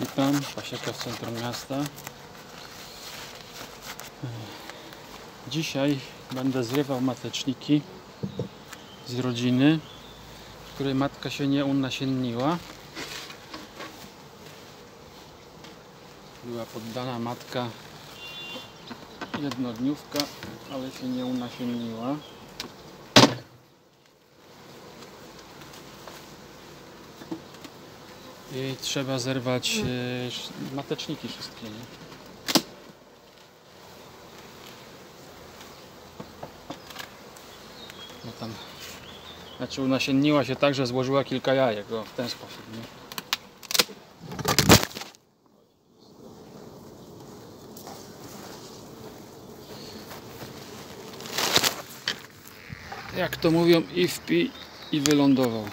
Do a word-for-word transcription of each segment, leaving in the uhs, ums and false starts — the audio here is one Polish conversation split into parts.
Witam, pasieka w centrum miasta. Dzisiaj będę zrywał mateczniki z rodziny, której matka się nie unasienniła. Była poddana matka jednodniówka, ale się nie unasienniła. I trzeba zerwać e, mateczniki wszystkie, nie? No tam, znaczy unasienniła się tak, że złożyła kilka jajek, o, w ten sposób, nie? Jak to mówią, i wpij, i wylądował.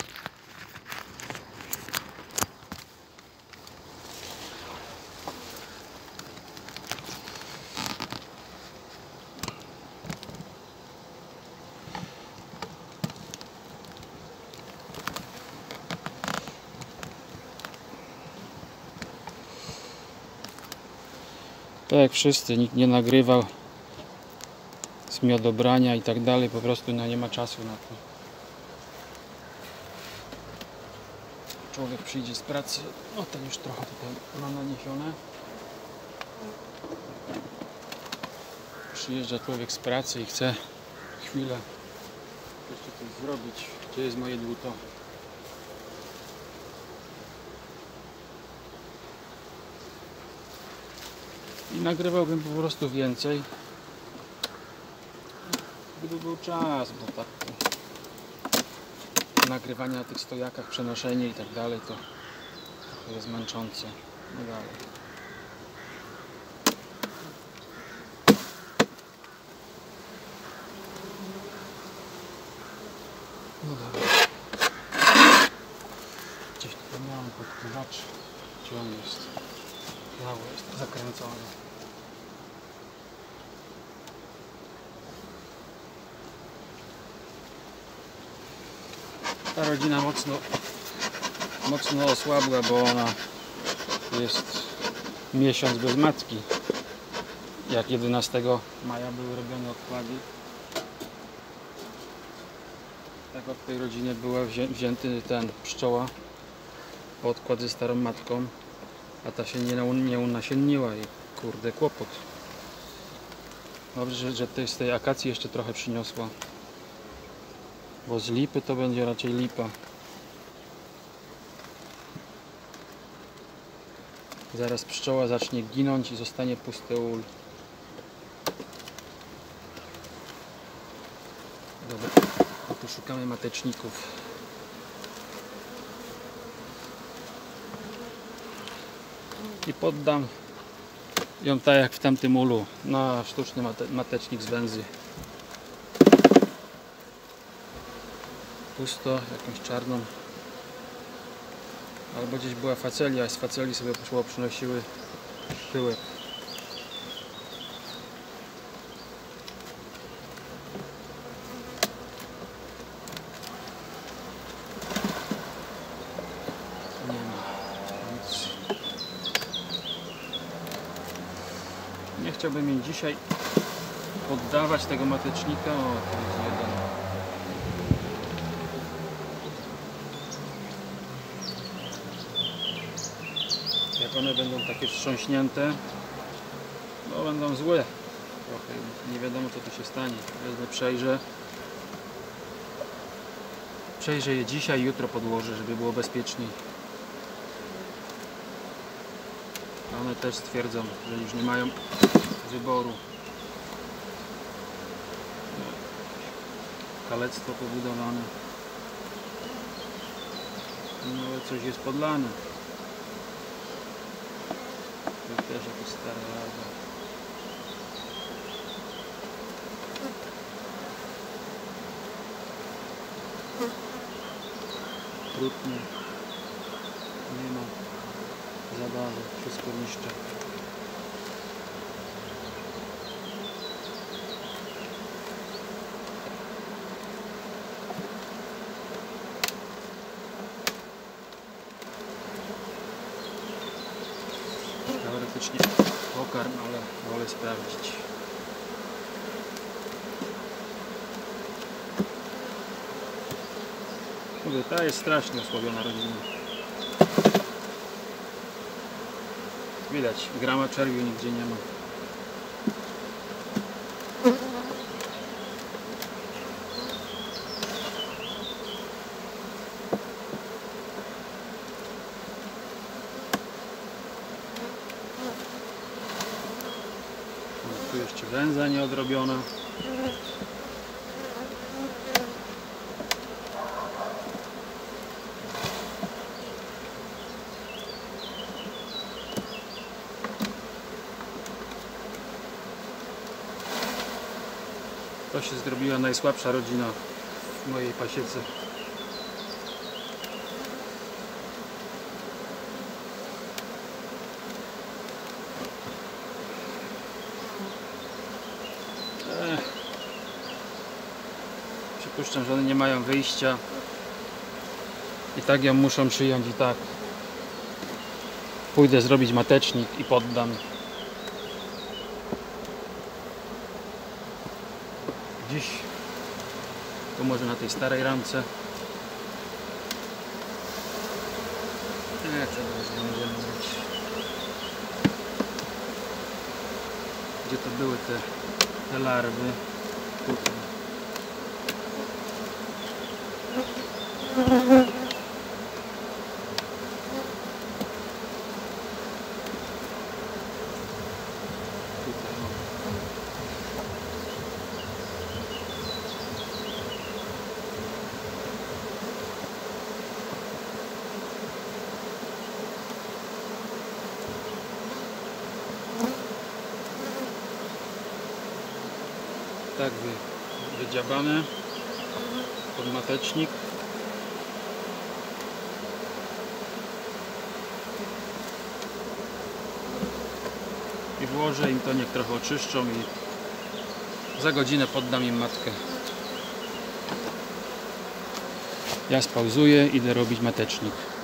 Tak jak wszyscy, nikt nie nagrywał z miodobrania i tak dalej, po prostu no, nie ma czasu na to. Człowiek przyjdzie z pracy, o ten już trochę tutaj ma naniesione. Przyjeżdża człowiek z pracy i chce chwilę jeszcze coś zrobić. Gdzie jest moje dłuto? I nagrywałbym po prostu więcej, gdyby był czas, bo tak to nagrywanie na tych stojakach, przenoszenie i tak dalej, to, to jest męczące. No dalej. No dalej. Gdzieś tutaj miałem podpływacz. Gdzie on jest? Znowu jest zakręcony. Ta rodzina mocno mocno osłabła, bo ona jest miesiąc bez matki. Jak jedenastego maja były robione odkłady, tak od tej rodzinie była wzię wzięty ten pszczoła po odkład ze starą matką, a ta się nie, nie unasienniła i kurde kłopot. Dobrze, że tej, z tej akacji jeszcze trochę przyniosła, bo z lipy to będzie raczej lipa. Zaraz pszczoła zacznie ginąć i zostanie pusty ul. Dobra, no tu szukamy mateczników. I poddam ją tak jak w tamtym ulu, na sztuczny mate matecznik z węzy. Pusto, jakąś czarną. Albo gdzieś była facelia, a z faceli sobie poszło, przynosiły pyłek. Nie ma nic. Nie chciałbym jej dzisiaj poddawać tego matecznika. O, to jest jeden. Jak one będą takie wstrząśnięte, no będą złe trochę, nie wiadomo co tu się stanie. Wezmę, przejrzę przejrzę je dzisiaj, jutro podłożę, żeby było bezpieczniej. One też stwierdzą, że już nie mają wyboru. Kalectwo pobudowane, no ale coś jest podlane. To też jakieś stare larwy. Trudno. Nie ma zabawy. Wszystko niszczy. faktycznie pokarm, ale wolę sprawdzić. Mówię, ta jest strasznie osłabiona rodzina. Widać, grama czerwiu nigdzie nie ma. Tu jeszcze węza nieodrobiona. To się zrobiła najsłabsza rodzina w mojej pasiece. Ech. Przypuszczam, że one nie mają wyjścia. I tak ją muszą przyjąć i tak. Pójdę zrobić matecznik i poddam. Dziś tu może na tej starej ramce. Nie, czego już nie możemy mieć. Gdzie to były te, te larwy? Tutaj. Tutaj, no. Tak wy, wydziabane pod matecznik. I włożę im to, niech trochę oczyszczą i za godzinę poddam im matkę. Ja spauzuję, idę robić matecznik.